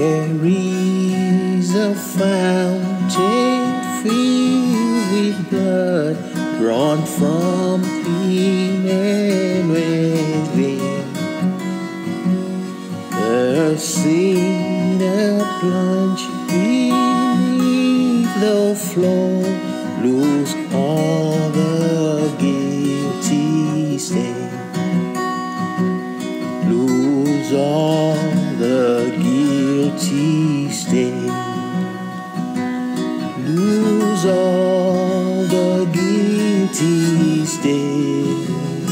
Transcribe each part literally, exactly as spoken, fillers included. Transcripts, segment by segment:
There is a fountain filled with blood drawn from Emmanuel's vein. The sinner plunge beneath the floor, lose all the guilty stain. Lose all the guilty stain. Lose all the guilty stain.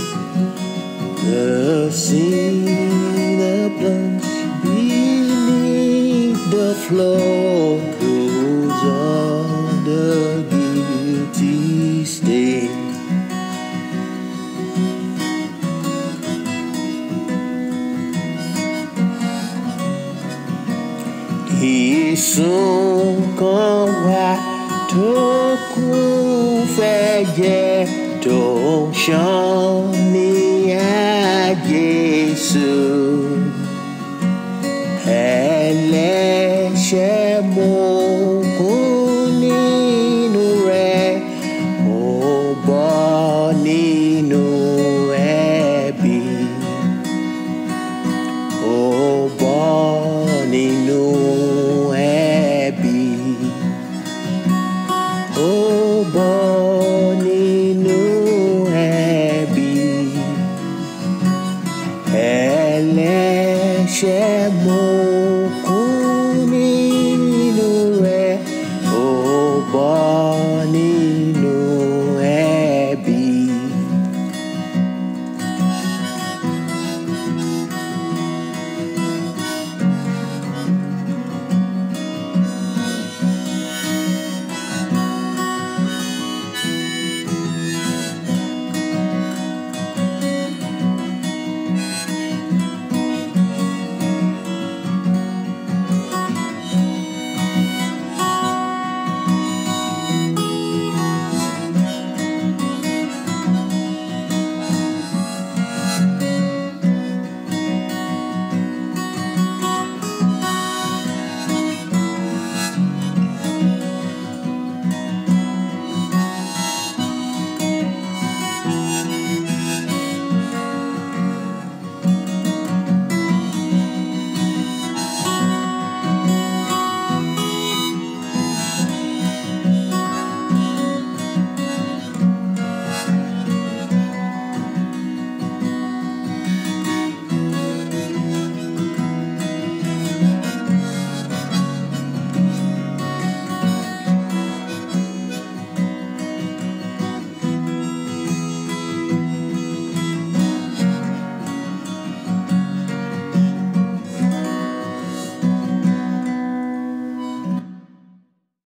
The sinner plunge beneath the floor, lose all the guilty stain. Ìsun kan wà tó kún fẹ́jẹ̀ tó ń ṣàn ní Jésù. Ẹlẹ́ṣẹ̀ mo kún nínú rẹ̀, mo bọ́ nínú ẹ̀bi. Mo bọ́ nínú ẹ̀bi. Mo bọ́ nínú ẹ̀bi. Ẹlẹ́ṣẹ̀